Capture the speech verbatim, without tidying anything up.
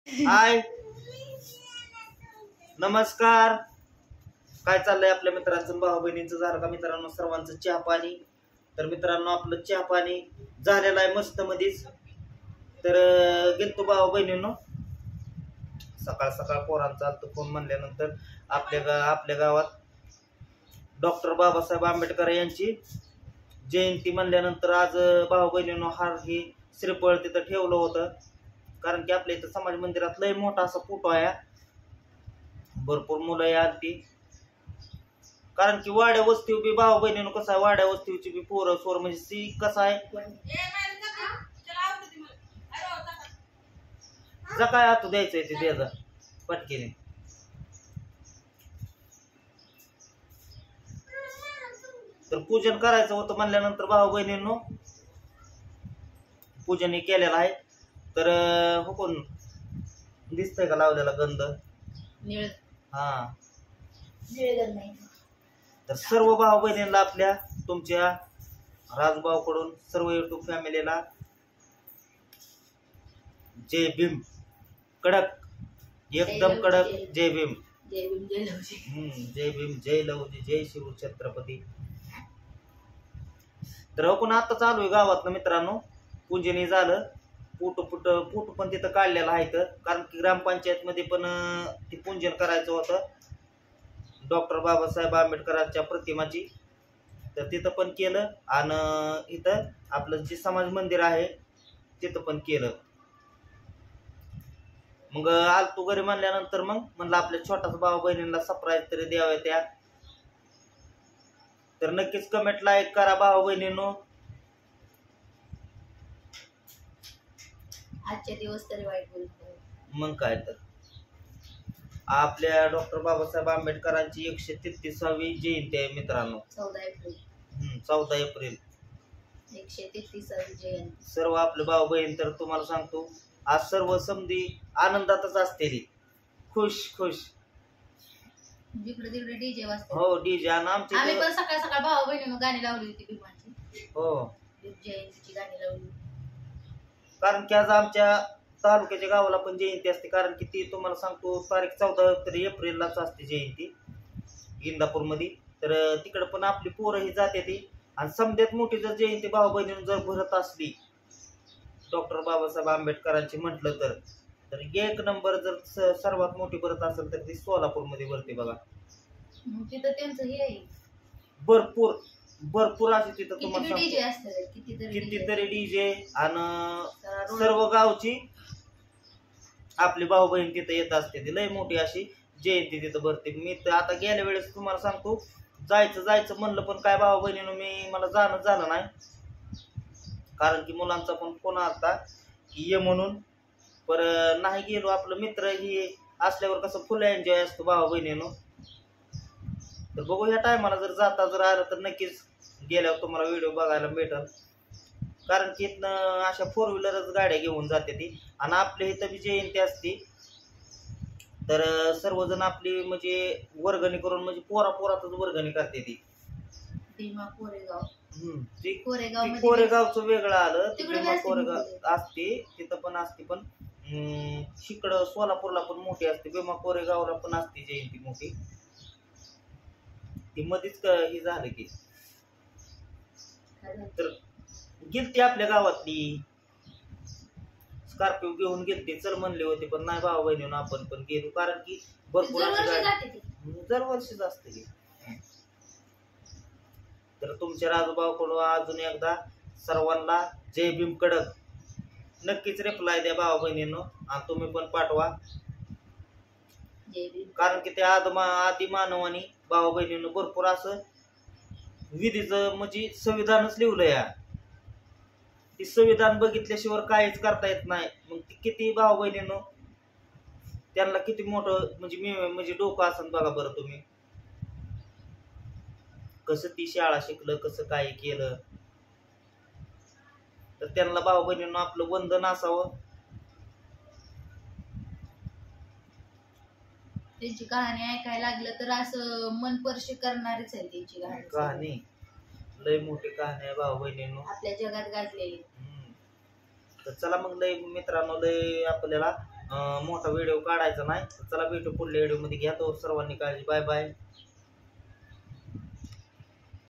हाय नमस्कार. काय चाललंय आपल्या मित्रांचं भाऊ बहिणींचं झालं का मित्रांनो सर्वांचं चहा पाणी? तर मित्रांनो आपलं चहा पाणी झालेलं आहे मस्त मध्येच. तर गेलतो भाऊ बहिणींनो सकाळ सकाळ पोरांचा आलतो फोन म्हणल्यानंतर आपल्या गा आपल्या गावात डॉक्टर बाबासाहेब आंबेडकर यांची जयंती म्हणल्यानंतर आज भाऊ बहिणींनो हार ही श्रीफळ तिथं ठेवलं होतं. कारण की आपल्या इथं समाज मंदिरात लय मोठा असा फोटो आहे, भरपूर मुलं आलती. कारण की वाड्या वस्ती बी भाऊ बहिणीनं कसं आहे, वाड्या वस्तीची बी पोरं सोर म्हणजे सी कसं आहे जा काय आता द्यायचंय ते द्यायचा पटकीने. तर पूजन करायचं होतं म्हणल्यानंतर भाऊ बहिणींनो पूजन हे केलेलं आहे. तर हुकून दिसतंय का लावलेला गंध निळ हा. निळ तर सर्व भाऊ बहिणींना आपल्या तुमच्या राजभाऊ कडून सर्व युट्यूब फॅमिलीला जय भीम. कडक एकदम कडक जय भीम. जय भीम जय लवजी. हम्म जय भीम जय लवजी जय शिव छत्रपती. तर आपण आता चालू आहे गावात मित्रांनो पूजनी झालं. फोटो फुट फोटो पण तिथं काढलेला आहे. कारण की ग्रामपंचायत मध्ये पण ती पूजन करायचं होतं डॉक्टर बाबासाहेब आंबेडकरांच्या प्रतिमाची. तर तिथं पण केलं आणि इथं आपलं जे समाज मंदिर आहे तिथं पण केलं. मग आलतो घरी म्हणल्यानंतर मग म्हणलं आपल्या छोटाच भाऊ बहिणींना सरप्राईज तरी द्याव्या त्या. तर नक्कीच कमेंट लाईक करा भाऊ बहिणींनो. आजचे दिवस तरी वाईट बोलतो. मग काय तर आपल्या डॉक्टर बाबासाहेब आंबेडकरांची एकशे तेहतीसावी जयंती आहे मित्रांनो. चौदा एप्रिल हम्म चौदा एप्रिल एकशे तेहतीसावी जयंती. सर्व आपले भाऊ बहीण तर तुम्हाला सांगतो आज सर्व समधी आनंदातच असतेली, खुश खुश. जिकडे तिकडे डीजे वाजतात. हो डीजे. आणि आमच्या आम्ही पण सकाळ सकाळ भाऊ बहिणीनं गाणी लावली होती भीमाची. हो जयंतीची गाणी लावली. कारण की आज आमच्या तालुक्याच्या गावाला पण जयंती असते. कारण की ती तुम्हाला सांगतो तारीख चौदा एप्रिललाच असते जयंती इंदापूर मध्ये. तर तिकडे पण आपली पोरं ही जाते ती. आणि समध्यात मोठी जर जयंती भाऊ बहिणीनं जर भरत असली डॉक्टर बाबासाहेब आंबेडकरांची म्हटलं तर तर एक नंबर जर सर्वात मोठी भरत असेल तर ती सोलापूर मध्ये भरते बघा. तिथं त्यांचं हे आहे भरपूर भरपूर असे तिथं तुम्हाला डीजे असतात. कितीतरी डीजे आणि सर्व गावची आपली भाऊ बहीण तिथं येत असते. ती लय मोठी अशी जयंती तिथं भरते. मी तर आता गेल्या वेळेस तुम्हाला सांगतो जायचं जायचं म्हणलं पण काय भाऊ बहिणीनं मी मला जाणं झालं नाही. कारण की मुलांचा पण फोन आलता की ये म्हणून, पर नाही गेलो. आपलं मित्र ही असल्यावर कसं फुल एन्जॉय असतो भाऊ बहिणीनं. तर बघू ह्या टायमाला जर जाता जर आलं तर नक्कीच गेल्यावर तुम्हाला व्हिडिओ बघायला भेटल. कारण की इथनं अशा फोर व्हीलरच गाड्या घेऊन जाते ती. आणि आपल्या इथं बी जयंती असते तर सर्वजण आपली म्हणजे वर्गणी करून म्हणजे पोरा पोरातच वर्गणी करते ती. भीमा कोरेगाव. हम्म ती कोरेगाव कोरेगावचं वेगळं आलं. तिकडे भीमा कोरेगाव असते तिथं पण असते. पण इकडं सोलापूरला पण मोठी असते. भीमा कोरेगावला पण असते जयंती मोठी. ती मध्येच ही झालं की तर गेलती आपल्या गावातली स्कॉर्पिओ घेऊन गेलती. चल म्हणले होते पण नाही भाऊ बहिणीनं आपण पण गेलो. कारण की भरपूर दरवर्षीच असते की. तर तुमच्या राजूभाऊकडून अजून एकदा सर्वांना जय भीम कडक नक्कीच रिप्लाय द्या भाऊ बहिणीनं. आणि तुम्ही पण पाठवा. कारण की त्या आदमा आदी मानवानी भाऊ बहिणीनं भरपूर असं विधीचं म्हणजे संविधानच लिहिलं या. ती संविधान बघितल्याशिवाय काहीच करता येत नाही. मग ती किती भाऊ बहिणीनं त्यांना किती मोठं म्हणजे मी म्हणजे डोकं असं बघा बरं तुम्ही कसं ती शाळा शिकलं कसं काय केलं. तर त्यांना भाऊ बहिणीनं आपलं वंदन असावं. त्यांची कहाणी ऐकायला लागलं तर असं मन स्पर्श करणारीच आहे त्यांची कहाणी. लय मोठी कहाणी आहे भाऊ बहिणींनो आपल्या जगात गाजलेली. तर चला मग लय मित्रांनो लय आपल्याला अं, मोठा व्हिडिओ काढायचा नाही. तर चला भेटू पुढल्या व्हिडिओ मध्ये. घ्या तो सर्वांनी काळजी. Bye bye.